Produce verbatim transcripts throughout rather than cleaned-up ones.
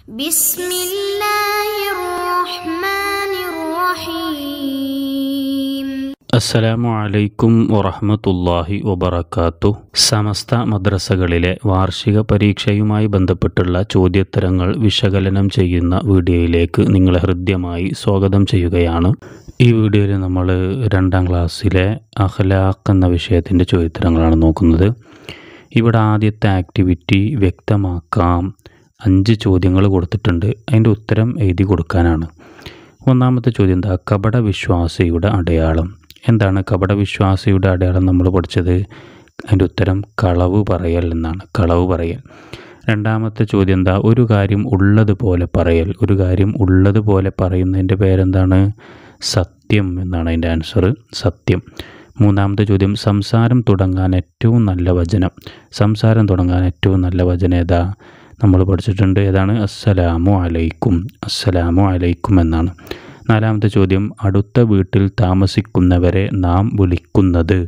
ബിസ്മില്ലാഹിർ റഹ്മാനിർ റഹീം. അസ്സലാമു അലൈക്കും വറഹ്മത്തുള്ളാഹി വബറകാതുഹു. സമസ്ത മദ്രസകളിലെ വാർഷിക പരീക്ഷയുമായി ബന്ധപ്പെട്ടുള്ള ചോദ്യോത്തരങ്ങൾ വിശകലനം ചെയ്യുന്ന വീഡിയോയിലേക്ക് നിങ്ങളെ ഹൃദ്യമായി സ്വാഗതം ചെയ്യുകയാണ്. ഈ വീഡിയോയിൽ നമ്മൾ രണ്ടാം ക്ലാസ്സിലെ അഖ്ലാഖ് എന്ന വിഷയത്തിൻ്റെ ചോദ്യോത്തരങ്ങളാണ് നോക്കുന്നത്. ഇവിടെ ആദ്യത്തെ ആക്ടിവിറ്റി വ്യക്തമാക്കാം. അഞ്ച് ചോദ്യങ്ങൾ കൊടുത്തിട്ടുണ്ട്. അതിൻ്റെ ഉത്തരം എഴുതി കൊടുക്കാനാണ്. ഒന്നാമത്തെ ചോദ്യം എന്താ? കപടവിശ്വാസിയുടെ അടയാളം. എന്താണ് കപടവിശ്വാസിയുടെ അടയാളം? നമ്മൾ പഠിച്ചത് അതിൻ്റെ ഉത്തരം കളവ് പറയൽ എന്നാണ്. കളവ് പറയൽ. രണ്ടാമത്തെ ചോദ്യം എന്താ? ഒരു കാര്യം ഉള്ളതുപോലെ പറയൽ. ഒരു കാര്യം ഉള്ളതുപോലെ പറയുന്നതിൻ്റെ പേരെന്താണ്? സത്യം എന്നാണ് അതിൻ്റെ ആൻസർ. സത്യം. മൂന്നാമത്തെ ചോദ്യം, സംസാരം തുടങ്ങാൻ ഏറ്റവും നല്ല വചനം. സംസാരം തുടങ്ങാൻ ഏറ്റവും നല്ല വചനം ഏതാ? നമ്മൾ പഠിച്ചിട്ടുണ്ട്. ഏതാണ്? അസ്സലാമു അലൈക്കും. അസ്സലാമു അലൈക്കും എന്നാണ്. നാലാമത്തെ ചോദ്യം, അടുത്ത വീട്ടിൽ താമസിക്കുന്നവരെ നാം വിളിക്കുന്നത്.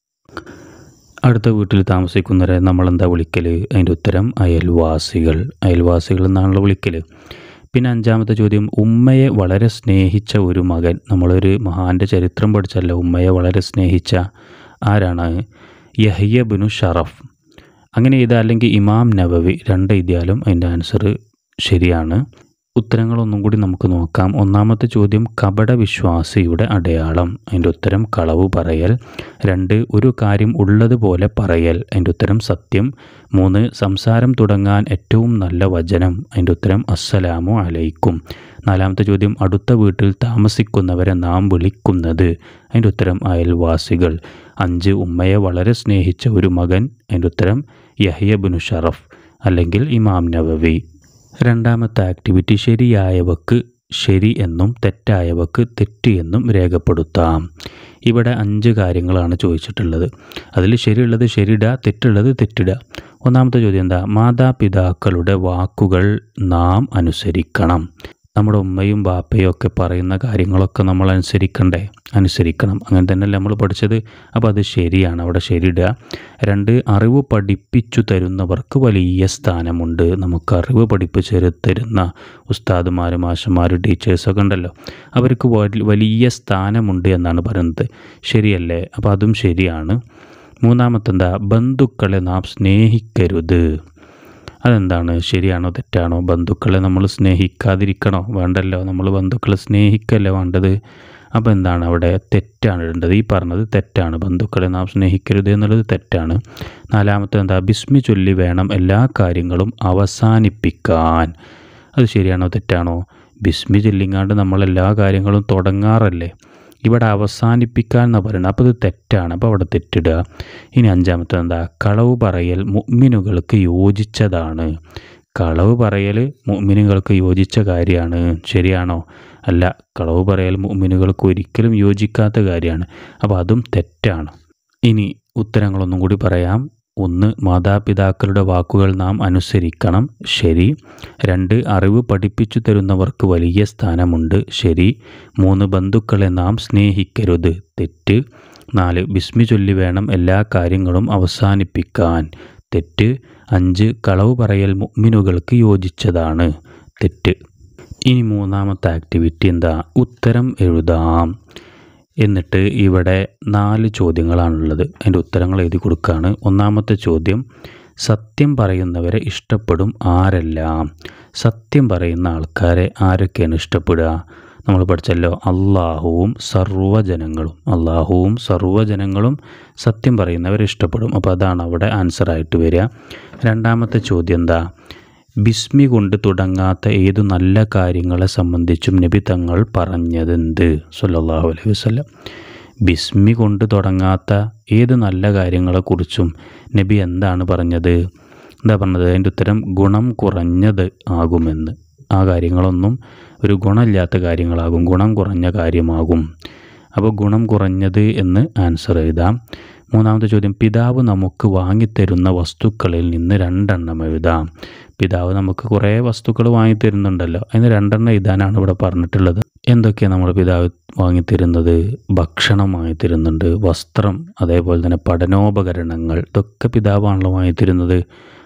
അടുത്ത വീട്ടിൽ താമസിക്കുന്നവരെ നമ്മളെന്താ വിളിക്കൽ? അതിൻ്റെ ഉത്തരം അയൽവാസികൾ. അയൽവാസികൾ എന്നാണല്ലോ വിളിക്കൽ. പിന്നെ അഞ്ചാമത്തെ ചോദ്യം, ഉമ്മയെ വളരെ സ്നേഹിച്ച ഒരു മകൻ. നമ്മളൊരു മഹാൻ്റെ ചരിത്രം പഠിച്ചല്ലോ. ഉമ്മയെ വളരെ സ്നേഹിച്ച ആരാണ്? യഹ്യ ബിനു ഷറഫ്. അങ്ങനെ എഴുതുക, അല്ലെങ്കിൽ ഇമാം നവവി. രണ്ട് എഴുതിയാലും അതിൻ്റെ ആൻസർ ശരിയാണ്. ഉത്തരങ്ങളൊന്നും കൂടി നമുക്ക് നോക്കാം. ഒന്നാമത്തെ ചോദ്യം, കപടവിശ്വാസിയുടെ അടയാളം. അതിൻ്റെ ഉത്തരം കളവ് പറയൽ. രണ്ട്, ഒരു കാര്യം ഉള്ളതുപോലെ പറയൽ. അതിൻ്റെ ഉത്തരം സത്യം. മൂന്ന്, സംസാരം തുടങ്ങാൻ ഏറ്റവും നല്ല വചനം. അതിൻ്റെ ഉത്തരം അസ്സലാമു അലൈക്കും. നാലാമത്തെ ചോദ്യം, അടുത്ത വീട്ടിൽ താമസിക്കുന്നവരെ നാം വിളിക്കുന്നത്. അതിൻ്റെ ഉത്തരം അയൽവാസികൾ. അഞ്ച്, ഉമ്മയെ വളരെ സ്നേഹിച്ച ഒരു മകൻ. അതിൻ്റെ ഉത്തരം യഹ്യ ബിനു ഷറഫ് അല്ലെങ്കിൽ ഇമാം നവവി. രണ്ടാമത്തെ ആക്ടിവിറ്റി, ശരിയായവക്ക് ശരി എന്നും തെറ്റായവക്ക് തെറ്റ് എന്നും രേഖപ്പെടുത്താം. ഇവിടെ അഞ്ച് കാര്യങ്ങളാണ് ചോദിച്ചിട്ടുള്ളത്. അതിൽ ശരിയുള്ളത് ശരിയിടുക, തെറ്റുള്ളത് തെറ്റിടുക. ഒന്നാമത്തെ ചോദ്യം എന്താ? മാതാപിതാക്കളുടെ വാക്കുകൾ നാം അനുസരിക്കണം. നമ്മുടെ ഉമ്മയും ബാപ്പയും ഒക്കെ പറയുന്ന കാര്യങ്ങളൊക്കെ നമ്മൾ അനുസരിക്കണ്ടേ? അനുസരിക്കണം. അങ്ങനെ തന്നെയല്ലേ നമ്മൾ പഠിച്ചത്. അപ്പോൾ അത് ശരിയാണ്. അവിടെ ശരിയിടുക. രണ്ട്, അറിവ് പഠിപ്പിച്ചു തരുന്നവർക്ക് വലിയ സ്ഥാനമുണ്ട്. നമുക്ക് അറിവ് പഠിപ്പിച്ചു തരുന്ന ഉസ്താദുമാർ, മാഷന്മാർ, ടീച്ചേഴ്സൊക്കെ ഉണ്ടല്ലോ, അവർക്ക് വലിയ സ്ഥാനമുണ്ട് എന്നാണ് പറയുന്നത്. ശരിയല്ലേ? അപ്പോൾ അതും ശരിയാണ്. മൂന്നാമത്തെ എന്താ? ബന്ധുക്കളെ നാം സ്നേഹിക്കരുത്. അതെന്താണ്? ശരിയാണോ തെറ്റാണോ? ബന്ധുക്കളെ നമ്മൾ സ്നേഹിക്കാതിരിക്കണോ? വേണ്ടല്ലോ. നമ്മൾ ബന്ധുക്കളെ സ്നേഹിക്കല്ലേ വേണ്ടത്. അപ്പോൾ എന്താണ് അവിടെ? തെറ്റാണ് ഇടേണ്ടത്. ഈ പറഞ്ഞത് തെറ്റാണ്. ബന്ധുക്കളെ നാം സ്നേഹിക്കരുത് എന്നുള്ളത് തെറ്റാണ്. നാലാമത്തെ എന്താ? ബിസ്മി ചൊല്ലി വേണം എല്ലാ കാര്യങ്ങളും അവസാനിപ്പിക്കാൻ. അത് ശരിയാണോ തെറ്റാണോ? ബിസ്മി ചൊല്ലിങ്ങാണ്ട് നമ്മളെല്ലാ കാര്യങ്ങളും തുടങ്ങാറല്ലേ. ഇവിടെ അവസാനിപ്പിക്കാൻ എന്നാണ് പറയുന്നത്. അപ്പോൾ ഇത് തെറ്റാണ്. അപ്പോൾ അവിടെ തെറ്റിടുക. ഇനി അഞ്ചാമത്തെ എന്താ? കളവ് പറയൽ മുഅ്മിനുകൾക്ക് യോജിച്ചതാണ്. കളവ് പറയൽ മുഅ്മിനുകൾക്ക് യോജിച്ച കാര്യമാണ്. ശരിയാണോ? അല്ല. കളവ് പറയൽ മുഅ്മിനുകൾക്ക് ഒരിക്കലും യോജിക്കാത്ത കാര്യമാണ്. അപ്പോൾ അതും തെറ്റാണ്. ഇനി ഉത്തരങ്ങളൊന്നും കൂടി പറയാം. ഒന്ന്, മാതാപിതാക്കളുടെ വാക്കുകൾ നാം അനുസരിക്കണം. ശരി. രണ്ട്, അറിവ് പഠിപ്പിച്ചു തരുന്നവർക്ക് വലിയ സ്ഥാനമുണ്ട്. ശരി. മൂന്ന്, ബന്ധുക്കളെ നാം സ്നേഹിക്കരുത്. തെറ്റ്. നാല്, ബിസ്മി ചൊല്ലി വേണം എല്ലാ കാര്യങ്ങളും അവസാനിപ്പിക്കാൻ. തെറ്റ്. അഞ്ച്, കളവ് പറയൽ മുഅ്മിനുകൾക്ക് യോജിച്ചതാണ്. തെറ്റ്. ഇനി മൂന്നാമത്തെ ആക്ടിവിറ്റി എന്താ? ഉത്തരം എഴുതാം. എന്നിട്ട് ഇവിടെ നാല് ചോദ്യങ്ങളാണുള്ളത്. അതിൻ്റെ ഉത്തരങ്ങൾ എഴുതി കൊടുക്കുകയാണ്. ഒന്നാമത്തെ ചോദ്യം, സത്യം പറയുന്നവരെ ഇഷ്ടപ്പെടും ആരെല്ലാം? സത്യം പറയുന്ന ആൾക്കാരെ ആരൊക്കെയാണ് ഇഷ്ടപ്പെടുക? നമ്മൾ പഠിച്ചല്ലോ, അള്ളാഹുവും സർവ്വജനങ്ങളും. അള്ളാഹുവും സർവ്വജനങ്ങളും സത്യം പറയുന്നവരെ ഇഷ്ടപ്പെടും. അപ്പോൾ അതാണ് അവിടെ ആൻസറായിട്ട് വരിക. രണ്ടാമത്തെ ചോദ്യം എന്താ? ബിസ്മി കൊണ്ട് തുടങ്ങാത്ത ഏതു നല്ല കാര്യങ്ങളെ സംബന്ധിച്ചും നബി തങ്ങൾ പറഞ്ഞതെന്ത്? സല്ലല്ലാഹു അലൈഹി വസല്ലം. ബിസ്മി കൊണ്ട് തുടങ്ങാത്ത ഏത് നല്ല കാര്യങ്ങളെക്കുറിച്ചും നബി എന്താണ് പറഞ്ഞത്? എന്താ പറഞ്ഞത്? അതിൻ്റെ ഉത്തരം ഗുണം കുറഞ്ഞത് ആകുമെന്ന്. ആ കാര്യങ്ങളൊന്നും ഒരു ഗുണമില്ലാത്ത കാര്യങ്ങളാകും, ഗുണം കുറഞ്ഞ കാര്യമാകും. അപ്പോൾ ഗുണം കുറഞ്ഞത് എന്ന് ആൻസർ എഴുതാം. മൂന്നാമത്തെ ചോദ്യം, പിതാവ് നമുക്ക് വാങ്ങിത്തരുന്ന വസ്തുക്കളിൽ നിന്ന് രണ്ടെണ്ണം എഴുതാം. പിതാവ് നമുക്ക് കുറേ വസ്തുക്കൾ വാങ്ങിത്തരുന്നുണ്ടല്ലോ, അതിന് രണ്ടെണ്ണം എഴുതാനാണ് ഇവിടെ പറഞ്ഞിട്ടുള്ളത്. എന്തൊക്കെയാണ് നമ്മുടെ പിതാവ് വാങ്ങിത്തരുന്നത്? ഭക്ഷണം വാങ്ങിത്തരുന്നുണ്ട്, വസ്ത്രം, അതേപോലെ തന്നെ പഠനോപകരണങ്ങൾ. ഇതൊക്കെ പിതാവാണല്ലോ വാങ്ങിത്തരുന്നത്.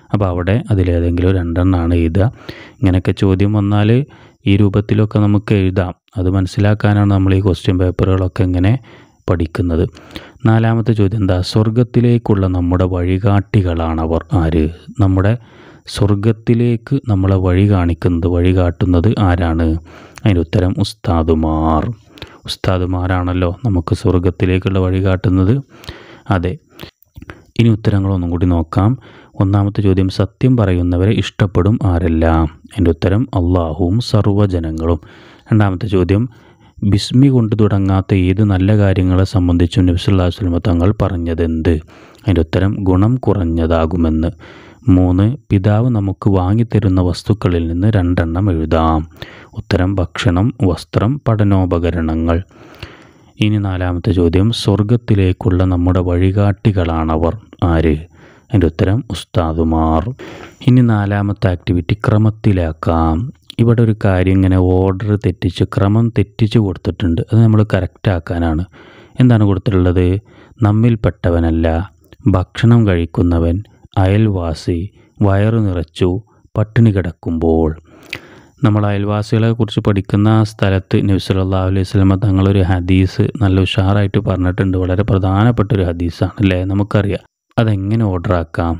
അപ്പോൾ അവിടെ അതിലേതെങ്കിലും രണ്ടെണ്ണമാണ് എഴുതുക. ഇങ്ങനെയൊക്കെ ചോദ്യം വന്നാൽ ഈ രൂപത്തിലൊക്കെ നമുക്ക് എഴുതാം. അത് മനസ്സിലാക്കാനാണ് നമ്മൾ ഈ ക്വസ്റ്റ്യൻ പേപ്പറുകളൊക്കെ ഇങ്ങനെ പഠിക്കുന്നത്. നാലാമത്തെ ചോദ്യം എന്താ? സ്വർഗത്തിലേക്കുള്ള നമ്മുടെ വഴികാട്ടികളാണവർ. ആര്? നമ്മുടെ സ്വർഗത്തിലേക്ക് നമ്മളെ വഴി കാണിക്കുന്നത്, വഴി കാട്ടുന്നത് ആരാണ്? അതിൻ്റെ ഉത്തരം ഉസ്താദുമാർ. ഉസ്താദുമാരാണല്ലോ നമുക്ക് സ്വർഗത്തിലേക്കുള്ള വഴി കാട്ടുന്നത്. അതെ. ഇനി ഉത്തരങ്ങളൊന്നും കൂടി നോക്കാം. ഒന്നാമത്തെ ചോദ്യം, സത്യം പറയുന്നവരെ ഇഷ്ടപ്പെടും ആരെല്ലാം? അതിൻ്റെ ഉത്തരം അള്ളാഹുവും സർവ്വജനങ്ങളും. രണ്ടാമത്തെ ചോദ്യം, ബിസ്മി കൊണ്ട് തുടങ്ങാത്ത ഏത് നല്ല കാര്യങ്ങളെ സംബന്ധിച്ചും നബി സല്ലല്ലാഹു അലൈഹി വസല്ലം തങ്ങൾ പറഞ്ഞതെന്ത്? അതിൻ്റെ ഉത്തരം ഗുണം കുറഞ്ഞതാകുമെന്ന്. മൂന്ന്, പിതാവ് നമുക്ക് വാങ്ങിത്തരുന്ന വസ്തുക്കളിൽ നിന്ന് രണ്ടെണ്ണം എഴുതാം. ഉത്തരം ഭക്ഷണം, വസ്ത്രം, പഠനോപകരണങ്ങൾ. ഇനി നാലാമത്തെ ചോദ്യം, സ്വർഗത്തിലേക്കുള്ള നമ്മുടെ വഴികാട്ടികളാണവർ. ആര്? അതിൻ്റെ ഉത്തരം ഉസ്താദുമാർ. ഇനി നാലാമത്തെ ആക്ടിവിറ്റി ക്രമത്തിലാക്കാം. ഇവിടെ ഒരു കാര്യം ഇങ്ങനെ ഓർഡർ തെറ്റിച്ച്, ക്രമം തെറ്റിച്ച് കൊടുത്തിട്ടുണ്ട്. അത് നമ്മൾ കറക്റ്റാക്കാനാണ്. എന്താണ് കൊടുത്തിട്ടുള്ളത്? നമ്മിൽപ്പെട്ടവനല്ല, ഭക്ഷണം കഴിക്കുന്നവൻ, അയൽവാസി, വയറു നിറച്ചു, പട്ടിണി കിടക്കുമ്പോൾ. നമ്മൾ അയൽവാസികളെ കുറിച്ച് പഠിക്കുന്ന സ്ഥലത്ത് നബി സല്ലല്ലാഹു അലൈഹി വസല്ലം തങ്ങളൊരു ഹദീസ് നല്ല ഉഷാറായിട്ട് പറഞ്ഞിട്ടുണ്ട്. വളരെ പ്രധാനപ്പെട്ടൊരു ഹദീസാണ് അല്ലേ? നമുക്കറിയാം. അതെങ്ങനെ ഓർഡറാക്കാം?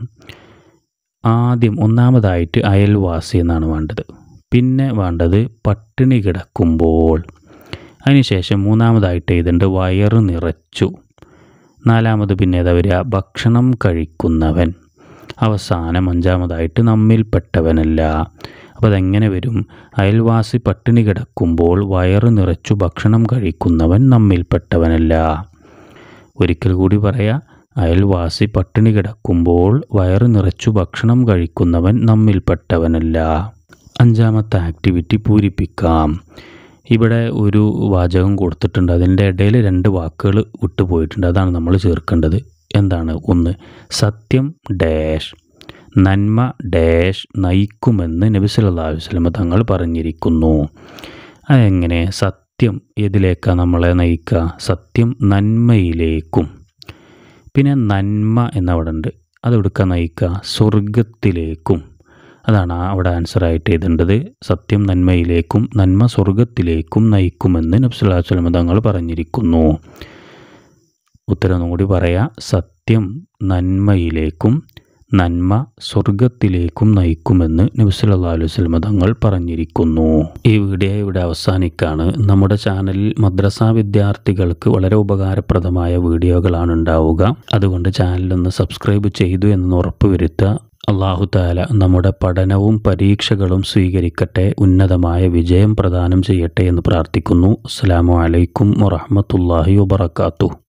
ആദ്യം ഒന്നാമതായിട്ട് അയൽവാസി എന്നാണ് വേണ്ടത്. പിന്നെ വേണ്ടത് പട്ടിണി കിടക്കുമ്പോൾ. അതിനുശേഷം മൂന്നാമതായിട്ട് എഴുതേണ്ട വയറു നിറച്ചു. നാലാമത് പിന്നെ ഏതാ വരിക? ഭക്ഷണം കഴിക്കുന്നവൻ. അവസാനം അഞ്ചാമതായിട്ട് നമ്മിൽപ്പെട്ടവനല്ല. അപ്പോൾ അതെങ്ങനെ വരും? അയൽവാസി പട്ടിണി കിടക്കുമ്പോൾ വയറു നിറച്ചു ഭക്ഷണം കഴിക്കുന്നവൻ നമ്മിൽപ്പെട്ടവനല്ല. ഒരിക്കൽ കൂടി പറയാം. അയൽവാസി പട്ടിണി കിടക്കുമ്പോൾ വയറു നിറച്ചു ഭക്ഷണം കഴിക്കുന്നവൻ നമ്മിൽപ്പെട്ടവനല്ല. അഞ്ചാമത്തെ ആക്ടിവിറ്റി പൂരിപ്പിക്കാം. ഇവിടെ ഒരു വാചകം കൊടുത്തിട്ടുണ്ട്. അതിൻ്റെ ഇടയിൽ രണ്ട് വാക്കുകൾ വിട്ടുപോയിട്ടുണ്ട്. അതാണ് നമ്മൾ ചേർക്കേണ്ടത്. എന്താണ്? ഒന്ന്, സത്യം ഡാഷ് നന്മ ഡാഷ് നയിക്കുമെന്ന് നബി സല്ലല്ലാഹു അലൈഹി വസല്ലം തങ്ങൾ പറഞ്ഞിരിക്കുന്നു. അതെങ്ങനെ? സത്യം ഏതിലേക്കാണ് നമ്മളെ നയിക്കുക? സത്യം നന്മയിലേക്കും. പിന്നെ നന്മ എന്നവിടെ ഉണ്ട്. അതെടുക്കാൻ നയിക്കുക? സ്വർഗത്തിലേക്കും. അതാണ് അവിടെ ആൻസറായിട്ട് എഴുതേണ്ടത്. സത്യം നന്മയിലേക്കും നന്മ സ്വർഗത്തിലേക്കും നയിക്കുമെന്ന് നബി സല്ലല്ലാഹു അലൈഹി വസല്ലം തങ്ങൾ പറഞ്ഞിരിക്കുന്നു. ഉത്തരം കൂടി പറയാം. സത്യം നന്മയിലേക്കും നന്മ സ്വർഗത്തിലേക്കും നയിക്കുമെന്ന് നബി സല്ലല്ലാഹു അലൈഹി വസല്ലം തങ്ങൾ പറഞ്ഞിരിക്കുന്നു. ഈ വീഡിയോ ഇവിടെ അവസാനിക്കാണ്. നമ്മുടെ ചാനലിൽ മദ്രസ വിദ്യാർത്ഥികൾക്ക് വളരെ ഉപകാരപ്രദമായ വീഡിയോകളാണ് ഉണ്ടാവുക. അതുകൊണ്ട് ചാനലൊന്ന് സബ്സ്ക്രൈബ് ചെയ്തു എന്ന് ഉറപ്പുവരുത്തുക. അല്ലാഹു തആല നമ്മുടെ പഠനവും പരീക്ഷകളും സ്വീകരിക്കട്ടെ, ഉന്നതമായ വിജയം പ്രദാനം ചെയ്യട്ടെ എന്ന് പ്രാർത്ഥിക്കുന്നു. അസ്സലാമു അലൈക്കും വറഹ്മത്തുള്ളാഹി വബറകാതുഹു.